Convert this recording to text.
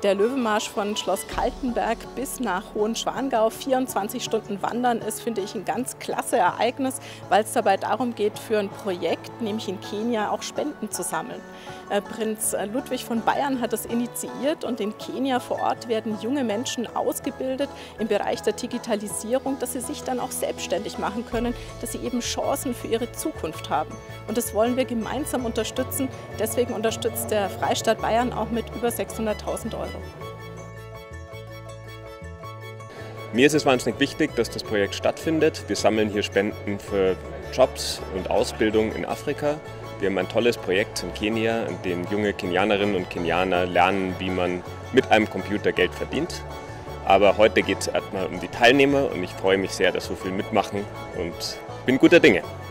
Der Löwenmarsch von Schloss Kaltenberg bis nach Hohenschwangau, 24 Stunden wandern, ist, finde ich, ein ganz klasse Ereignis, weil es dabei darum geht, für ein Projekt, nämlich in Kenia, auch Spenden zu sammeln. Prinz Ludwig von Bayern hat das initiiert und in Kenia vor Ort werden junge Menschen ausgebildet im Bereich der Digitalisierung, dass sie sich dann auch selbstständig machen können, dass sie eben Chancen für ihre Zukunft haben. Und das wollen wir gemeinsam unterstützen. Deswegen unterstützt der Freistaat Bayern auch mit über 600.000 Euro. Mir ist es wahnsinnig wichtig, dass das Projekt stattfindet. Wir sammeln hier Spenden für Jobs und Ausbildung in Afrika. Wir haben ein tolles Projekt in Kenia, in dem junge Kenianerinnen und Kenianer lernen, wie man mit einem Computer Geld verdient. Aber heute geht es erstmal um die Teilnehmer und ich freue mich sehr, dass so viel mitmachen und bin guter Dinge.